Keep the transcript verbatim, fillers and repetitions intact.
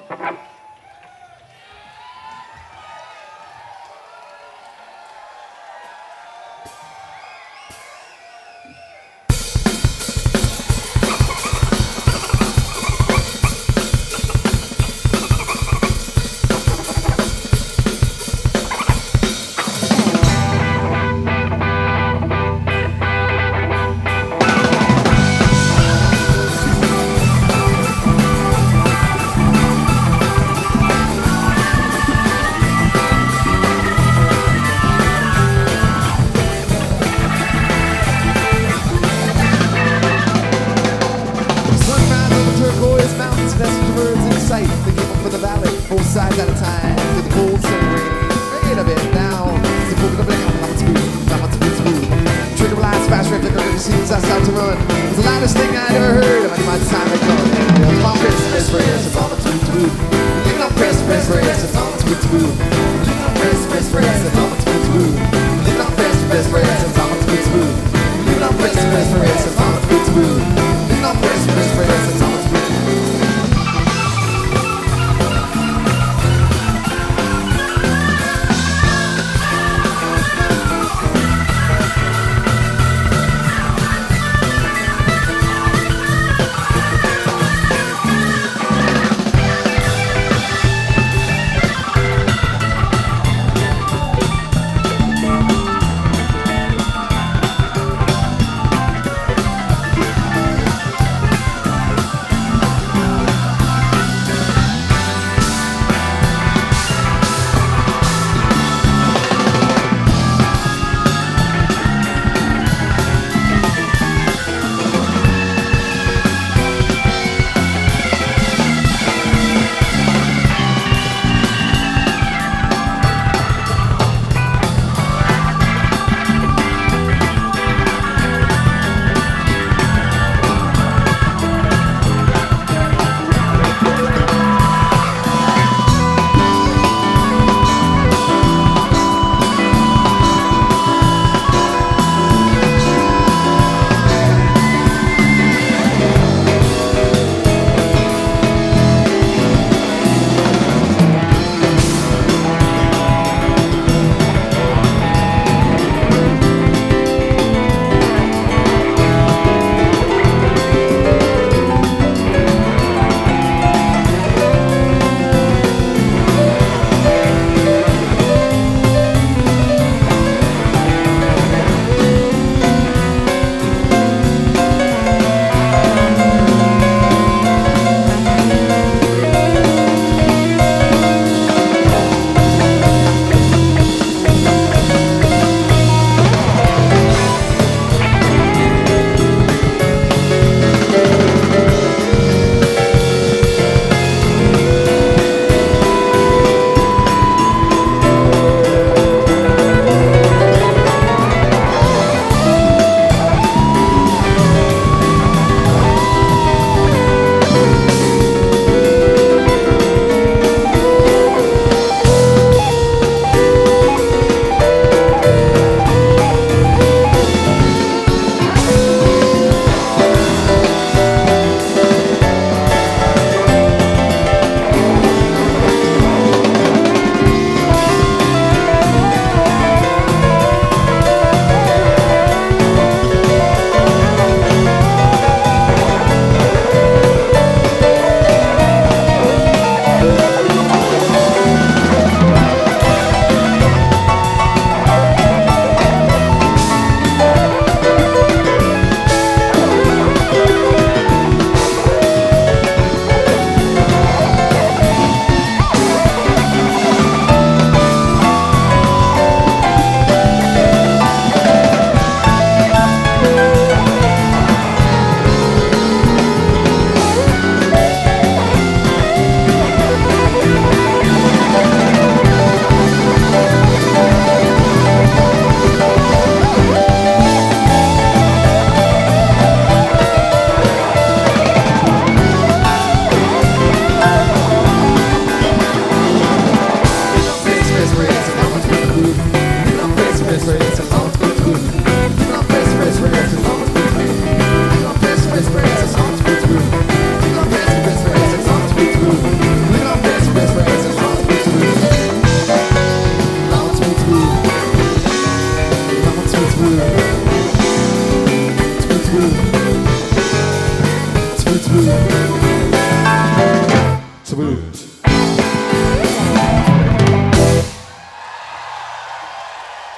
sides at a time to the cold sun rain. Wait a bit now. The book of the blank, I'm smooth, I'm smooth, smooth. Trigger blast, fast rip, like a seems I start to run. It's the loudest thing I ever heard. I'm my time to come. It's on Christmas for yes, it's on the smooth, smooth. Living on Christmas for yes, it's on the smooth, smooth. Living on Christmas for yes, it's on the smooth, smooth. Living on Christmas for yes, it's on the smooth, smooth. Living on Christmas for yes, it's on the smooth, smooth. Living on Christmas for yes, it's on the smooth, smooth. smooth.